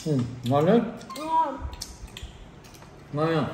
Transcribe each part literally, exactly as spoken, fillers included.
Ừ, ngon đấy. Ngon. Ngon không?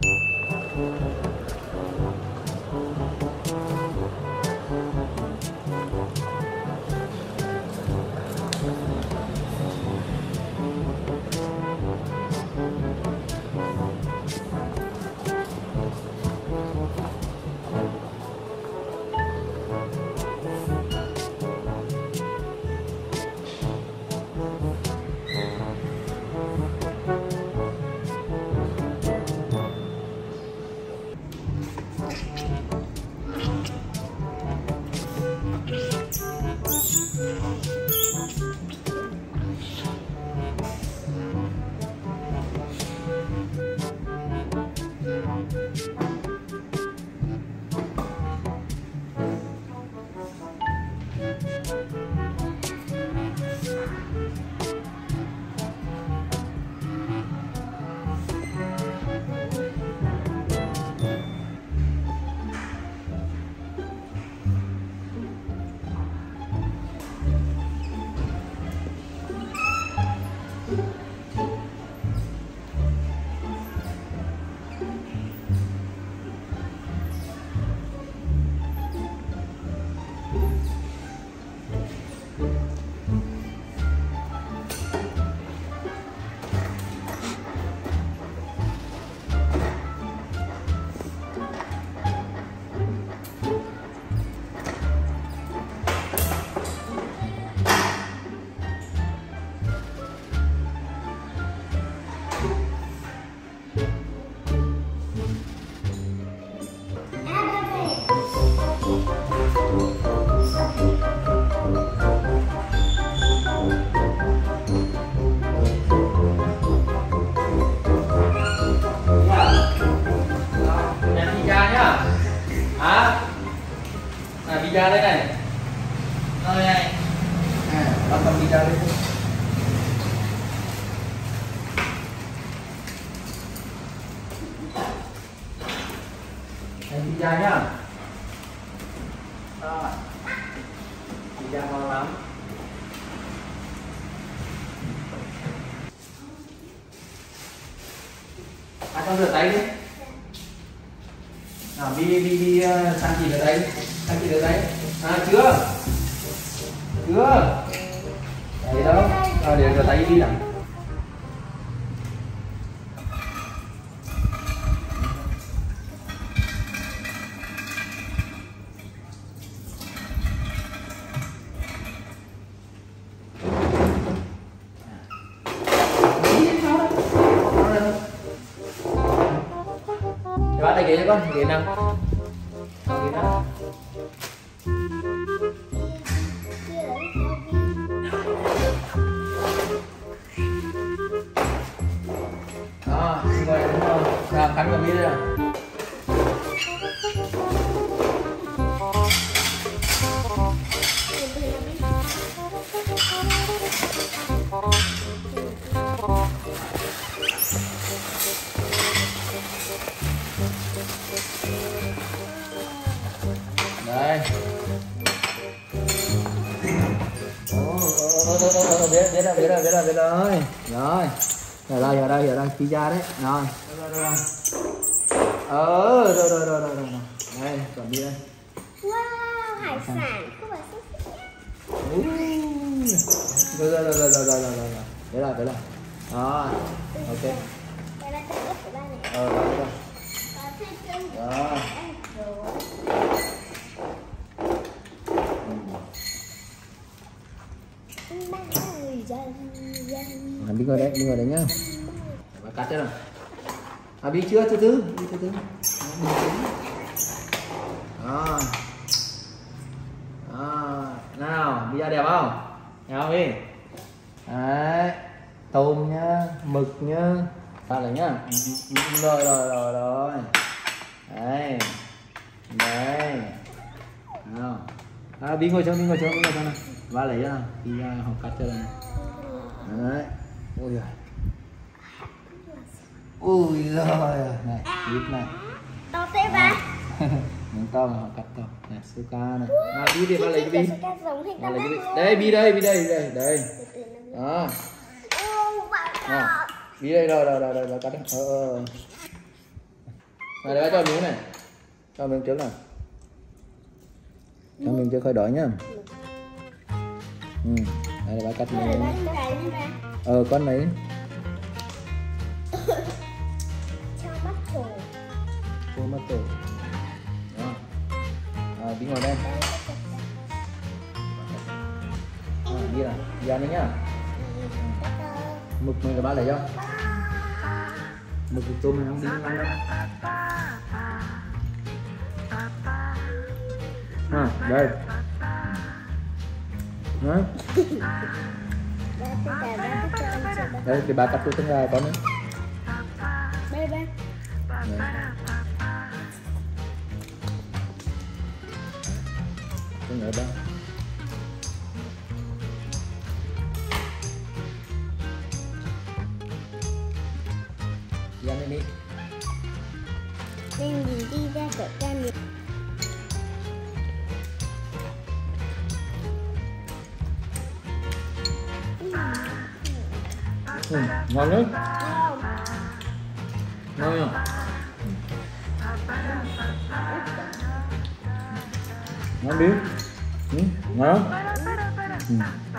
Pizza đây này. Đây này. À, con cầm pizza đây. Đây pizza nhá. Rồi. Pizza ngon lắm. À, con rửa tay đi. Nào, đi đi đi sang chị rửa tay. Sang chị rửa tay. À, chưa. Chưa. Đấy đâu. À, để rửa tay đi nào. Các bạn tay ghế cho con, ghế nào. Ghế nào. À, xin mời đúng không? Nào, cắn vào mi đây nào. Đây. Ồ, biết biết rồi, biết rồi, biết rồi, biết rồi. Rồi. Ở đây, ở đây, ở đây, pizza đấy. Rồi. Rồi, rồi, rồi. Ờ, rồi, rồi, rồi, rồi, rồi. Đây, còn đi đây. Wow, hải sản, không phải sốt sốt nhé. Rồi, rồi, rồi, rồi, rồi, rồi, rồi, rồi. Đấy rồi, đấy rồi. Rồi, ok. Đây là cái ớt của ba này. Ờ, rồi, rồi. Có thêm chân. Rồi. À, đi ngồi đấy, đi ngồi đấy nhá. Bà cắt chưa nào? À, đi chưa, từ từ, đi từ từ. Đó. Đó. Nào, đi ra đẹp không? Đẹp không đi? Đấy. Tôm nhá, mực nhá. Ra này nhá. Rồi, rồi, rồi, rồi. Đấy. Đấy. Nào. À, đi ngồi xuống, đi ngồi xuống, đi ngồi xuống nào. Ba lấy ra, đi ra học cắt cho này. Đấy. Ôi giời. Ui giời. Này, clip này. To thế ba. Miếng to mà họ cắt to. Này, suka này. Nào, đi đi, ba lấy cái bi. Ba lấy cái bi. Đây, bi đây, bi đây, bi đây, đây. Đó. À, đi đây rồi rồi rồi rồi, rồi cắt đấy. Ờ ờ. Này để cho miếng này. Cho miếng trước nào. Cho miếng trước hơi đói nhá. Ừ, đây là bác cắt miếng. Ờ con lấy. Cho mắt tủ. Cho mắt tủ. Đó. À, đi ngồi đây. À, đi nào, đi ăn đi nhá. Mực mình các bạn lấy cho. Mực tôm mình không đi ăn đâu. À, đây. Đấy. Đây cái bà cắt tôi từng gà con nữa. Đây ba. Tôi nhớ đâu. Đi ăn đi. Nên mình đi ra cửa can đi. Ừ, ngon đấy. Ngon nhỉ? Ngon đi. Ừ, ngon. Ừ.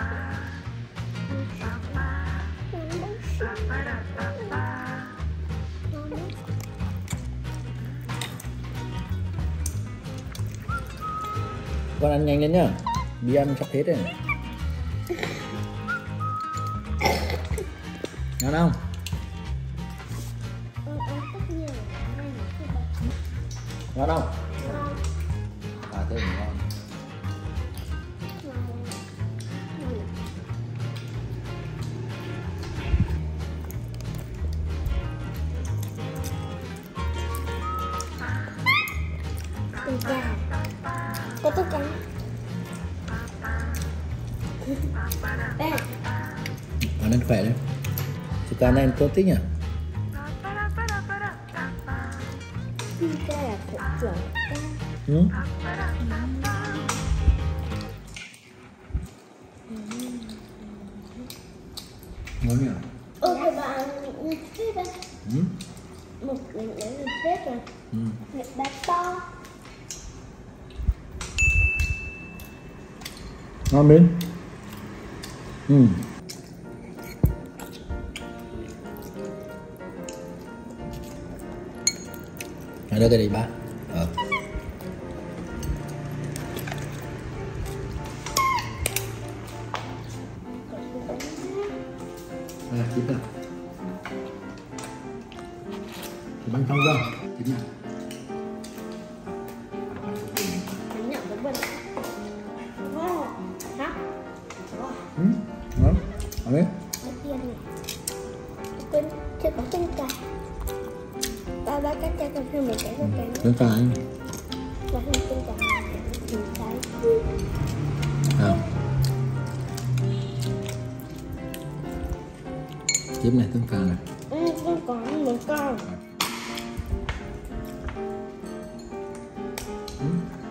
Con ăn nhanh lên nhá. Đi ăn sắp hết rồi. Ngon không? Ngon không? À thế thì ngon. Tôm cá. Có tôm cá. Đây. Ăn ăn khỏe đấy. Chứ cá này tốt thích nhỉ? Piza là thủ trưởng ca. Ừ. Ngon nhỉ? Ơ các bạn nhìn phết đây. Ừ. Một mình lấy nhìn phết rồi. Ừ. Một bát to. Ngon bên. Ừ. Ở đây cái gì ba? Ờ. À, chín rồi. Thì bánh không ra. Chín rồi. Bánh nhỏ cái bần. Wow. Hả? Ừ. Ngon. Ăn đi. Đầu tiên này. Quên, chưa có chân cà. Ba ba cắt cho con thêm một cái con cái nữa. Chân cà anh. Và thêm chân cà. Thì cái. À. Tiếp này chân cà này. Ừ, con có một con. Ừ.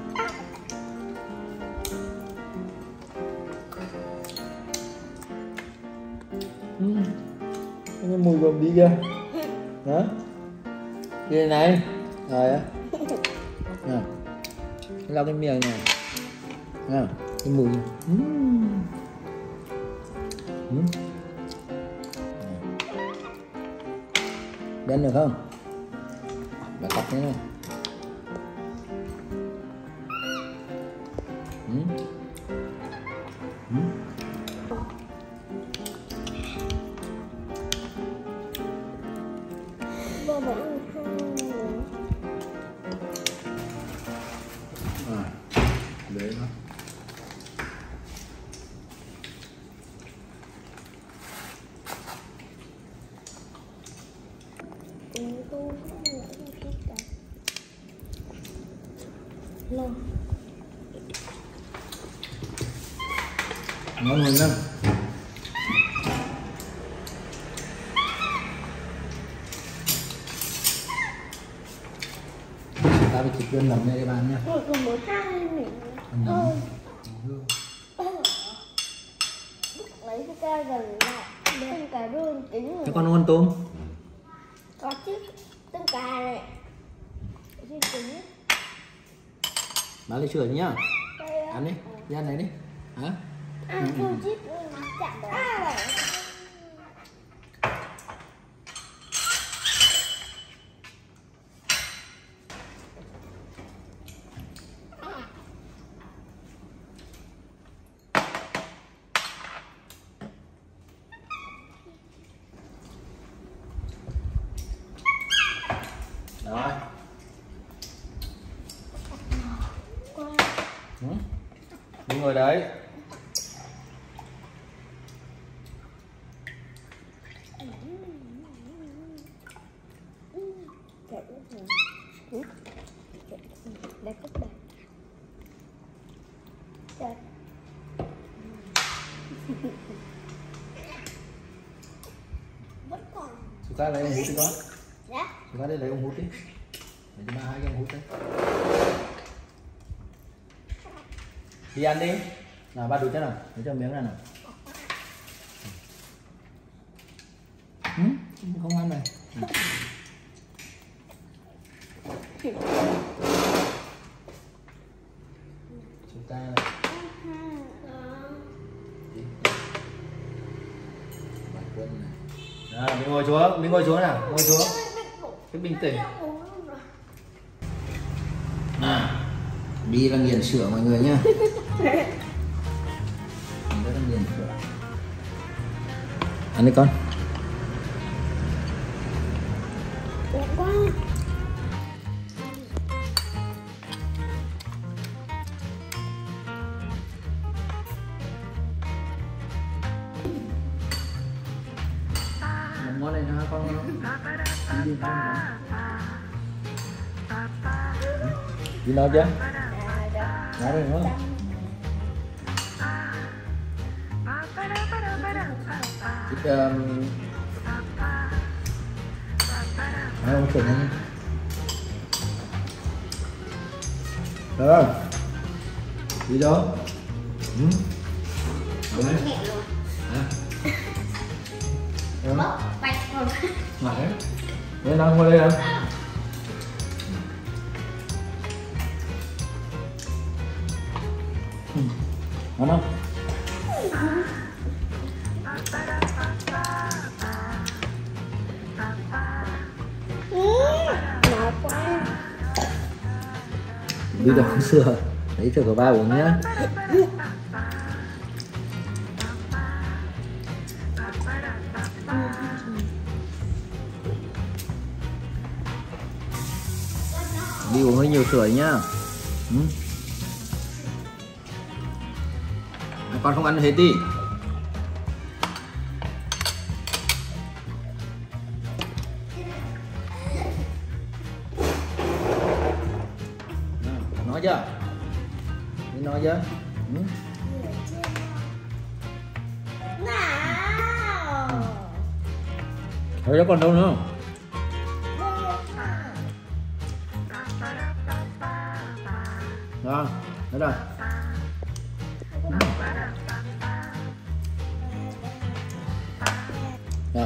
Ừ. Cái mùi gồm đi kia. Đó. Kia này. Rồi á. Nè. Lau cái miệng này. Nè. Cái mùi. Ừ. Ừ. Bên được không? Bà cắt thế này. Ừ. Ừ. Ba ba ăn không? À, để nó. Lâu. Ngon hơn lắm. Ta phải chỉ chuyên nấm này các bạn nha. Ôi, còn một hai mình. Nấm. Ôi. mấy cái ca gần lại tương cà rôn tính rồi. Thế con ăn tôm? Có chứ, tương cà này chứ tính. Bà lấy sữa nhá. Ăn đi, đi ăn này đi. Hả? Ăn không chít chạm vào. Rồi. Ừ. Đi ngồi đấy. Đây cốc đây. Đây. Vẫn còn. Chú cá lấy ông hút đi con. Dạ. Chú cá đây lấy ông hút đi. Để cho ba hai cái ông hút đấy. Đi ăn đi. Nào ba đút cho nào, để cho miếng này nào. Ừ, không ăn này. Ừ. Chúng ta này. Bà quân này. À, mình ngồi xuống, mình ngồi xuống nào, ngồi xuống. Cái bình tĩnh. Nào, Bi đang nghiền sữa mọi người nhá. Mình đang nghiền sữa. Ăn đi con. Đẹp quá. Món này ha con. Đi đi con. Đi nào chưa? Nói rồi đúng không? Ít um... Nói ông thử không? Rồi. Đi đâu? Ừ. Đúng đấy. Hả? Đúng. Bạch rồi. Ngại đấy. Đây nào, ngồi đây nào. Ừ. Ngon không? Ngọt quá. Bây giờ không sữa. Lấy sữa của ba uống nhá. Đi uống hơi nhiều sữa nhá. Ừ. Con không ăn hết đi. Nói chưa? Đi nói chưa? Ừ. Nào. Thôi đó còn đâu nữa. Đó, đó rồi. Ừ. Rồi.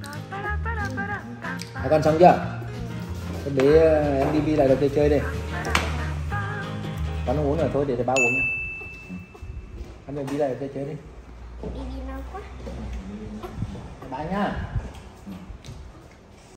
Hai con xong chưa? Thế để em Bibi lại đầu tiên chơi đi. Con không uống nữa thôi để thầy ba uống nha. Em Bibi lại đầu tiên chơi đi. Bibi ngon quá. Bye nhá.